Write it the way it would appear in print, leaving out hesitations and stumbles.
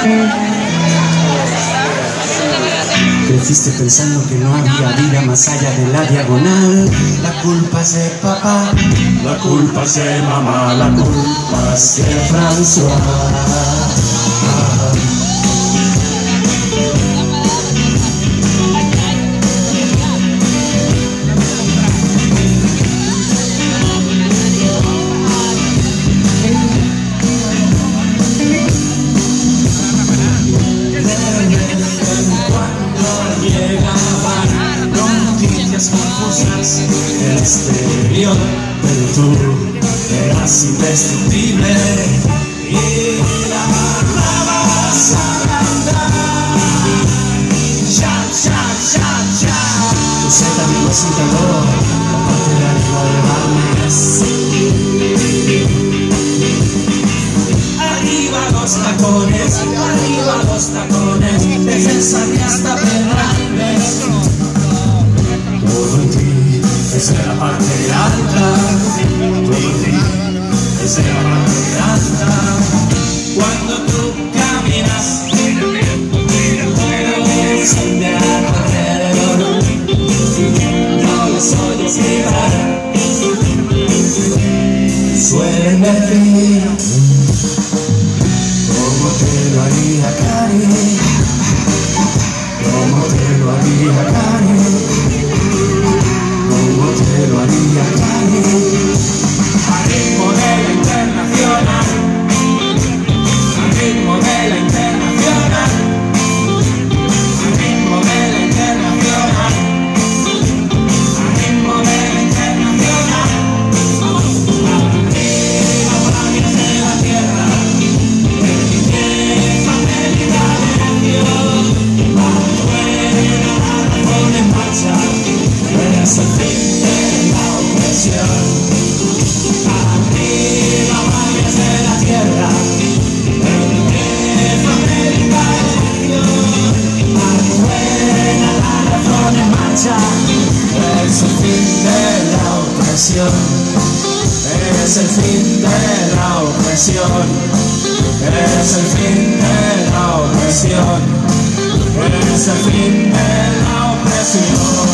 Creciste pensando que no había vida más allá de la diagonal. La culpa es de papá, la culpa es de mamá, la culpa es de François. Confusas del exterior, pero tú eras indestructible y la vas a agrandar. Cha, cha, cha, cha. Tu Z amigo es un calor, la parte de arriba de arriba los tacones, desde Sarri hasta Fernández. Todo en ti es de la parte alta, todo en ti es de la parte alta. Cuando tú caminas, todos son de alrededor, no los oyes gritar. Suelen decir, ¿cómo te lo haría Cari? ¿Cómo te lo haría Cari? ¿Cómo te lo haría Cari? Al ritmo de la internacional, al ritmo de la internacional, al ritmo de la internacional, al ritmo de la internacional. Arriba, familias de la tierra, el limpieza, felicidad de Dios, bajo fuera la razón en marcha. Es el fin de la opresión. Arriba, valles de la tierra, en América de Dios, afuera la razón en marcha. Es el fin de la opresión. Es el fin de la opresión. Es el fin de la opresión. Es el fin de la opresión.